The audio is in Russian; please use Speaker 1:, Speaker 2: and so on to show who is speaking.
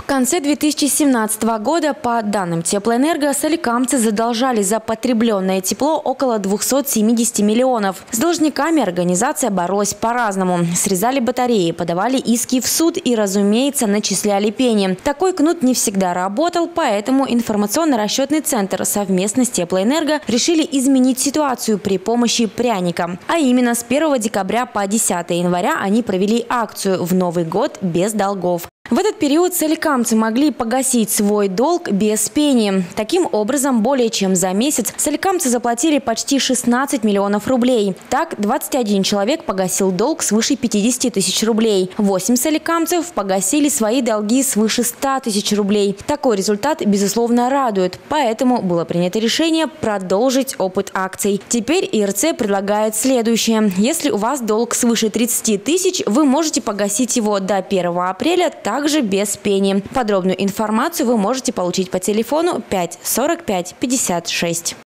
Speaker 1: В конце 2017 года, по данным Теплоэнерго, соликамцы задолжали за потребленное тепло около 270 миллионов. С должниками организация боролась по-разному. Срезали батареи, подавали иски в суд и, разумеется, начисляли пени. Такой кнут не всегда работал, поэтому информационно-расчетный центр совместно с Теплоэнерго решили изменить ситуацию при помощи пряника. А именно, с 1 декабря по 10 января они провели акцию «В Новый год без долгов». В этот период соликамцы могли погасить свой долг без пени. Таким образом, более чем за месяц соликамцы заплатили почти 16 миллионов рублей. Так, 21 человек погасил долг свыше 50 тысяч рублей. 8 соликамцев погасили свои долги свыше 100 тысяч рублей. Такой результат, безусловно, радует. Поэтому было принято решение продолжить опыт акций. Теперь ИРЦ предлагает следующее. Если у вас долг свыше 30 тысяч, вы можете погасить его до 1 апреля, также без пени. Подробную информацию вы можете получить по телефону 5 45 56.